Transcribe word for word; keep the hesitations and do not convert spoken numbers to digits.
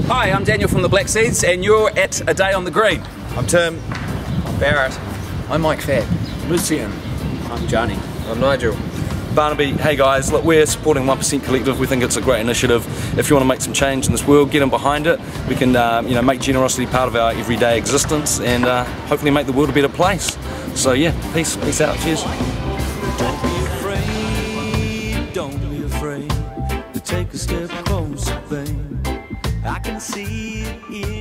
Hi, I'm Daniel from the Black Seeds, and you're at A Day on the Green. I'm Tim. I'm Barrett. I'm Mike Fair. Lucian. I'm Johnny. I'm Nigel. Barnaby. Hey guys, look, we're supporting one percent Collective. We think it's a great initiative. If you want to make some change in this world, get in behind it. We can uh, you know, make generosity part of our everyday existence and uh, hopefully make the world a better place. So yeah, peace, peace out, cheers. Don't be afraid, don't be afraid to take a step closer, babe. I can see it in